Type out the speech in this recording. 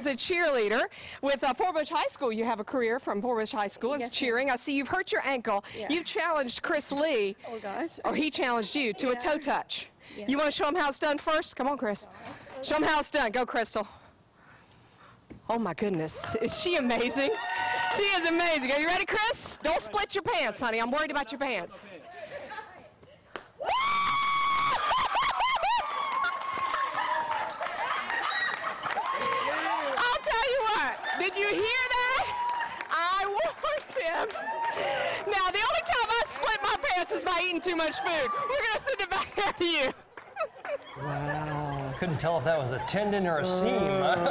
is a cheerleader with Forbush High School. You have a career from Forbush High School. It's cheering. I see you've hurt your ankle. Yeah. You've challenged Chris Lee. Oh, gosh. Or he challenged you to a toe touch. Yeah. You want to show him how it's done first? Come on, Chris. Show him how it's done. Go, Crystal. Oh, my goodness. Is she amazing? She is amazing. Are you ready, Chris? Don't split your pants, honey. I'm worried about your pants. I'll tell you what. Did you hear that? I warned him. Now, the only time I split my pants is by eating too much food. We're going to send it back there to you. Wow. I couldn't tell if that was a tendon or a seam.